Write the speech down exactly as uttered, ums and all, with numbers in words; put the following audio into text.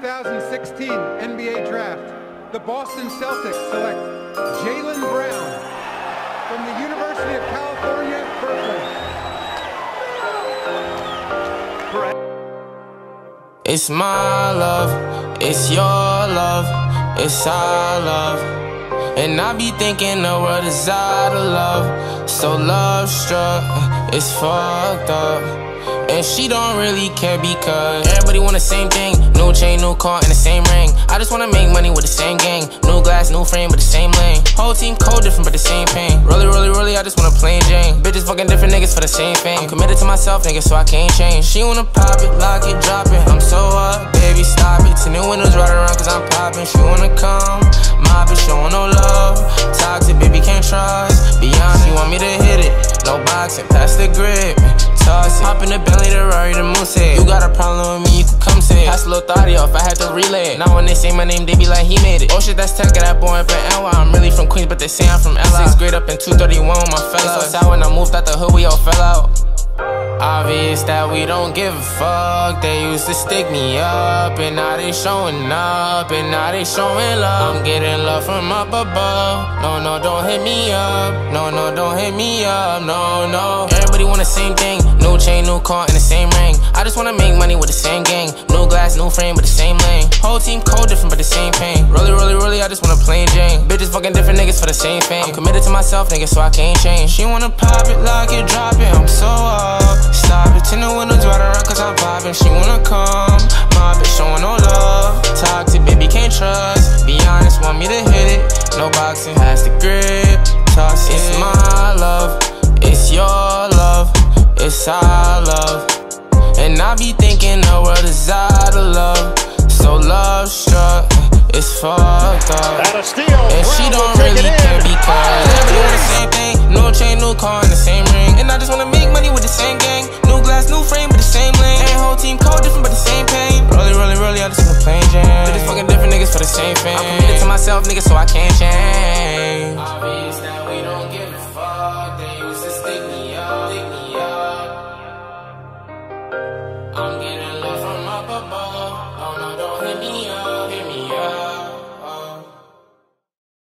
thousand sixteen N B A Draft, the Boston Celtics select Jaylen Brown from the University of California, Berkeley. It's my love, it's your love, it's our love. And I be thinking the world is out of love. So love struck, it's fucked up. And she don't really care because everybody want the same thing. New chain, new car, and the same ring. I just wanna make money with the same gang. New glass, new frame, but the same lane. Whole team cold, different, but the same pain. Really, really, really, I just wanna plain Jane. Bitches fucking different niggas for the same fame. I'm committed to myself, nigga, so I can't change. She wanna pop it, lock it, drop it. I'm so up, baby, stop it. Ten new windows right around cause I'm popping. She wanna come, mop it, showing no love. Toxic, baby, can't trust. Beyond, she want me to hit it. No boxing, pass the grip. Toss it. Hop in the Bentley, the Rari, the Moose head. You got a problem with me, you can come say it. Pass a little thotty off, I had to relay it. Now when they say my name, they be like, he made it. Oh shit, that's tech, that boy up in N Y. I'm really from Queens, but they say I'm from L A. Sixth grade up in two thirty-one with my fellas. So sad when I moved out the hood, we all fell out. Obvious that we don't give a fuck. They used to stick me up, and now they showing up, and now they showing love. I'm getting love from up above. No, no, don't hit me up. No, no, don't hit me up. No, no. Everybody want the same thing. New chain, new car, and the same ring. I just wanna make money with the same gang. New glass, new frame, but the same lane. Whole team cold, different, but the same pain. Really, really, really, I just wanna plain Jane. Bitches fucking different niggas for the same fame. I'm committed to myself, nigga, so I can't change. She wanna pop it, lock it, drop it. I'm so up. Stop it, ten the windows right around cause I'm popping. She wanna come, mop it, showing no love. Toxic, baby, can't trust. Be honest, want me to hit it. No boxing, pass the grip. Toss it. It's my love, it's your love, it's our love. And I be thinking the world is out of love. So love struck, it's fucked up. And she don't really care because everybody want the same thing. New chain, new car, and the same ring. And I just wanna make money with the same gang. New glass, new frame, but the same lane. And whole team cold, different, but the same pain. Really, really, really, I just wanna plain Jane. Bitches fucking different niggas for the same fame. I'm committed to myself, nigga, so I can't change. Obvious that we don't give a fuck.